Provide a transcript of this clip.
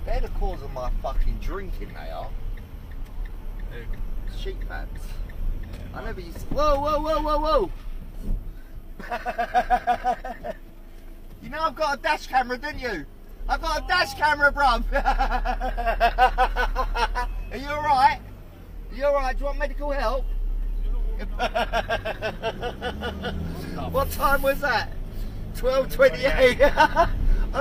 They're the cause of my fucking drinking, they are. Sheep fads. Yeah, I never used to... Whoa, whoa, whoa, whoa, whoa! You know I've got a dash camera, didn't you? I've got a dash camera, bruv! Are you alright? Are you alright? Do you want medical help? What time was that? 12:28.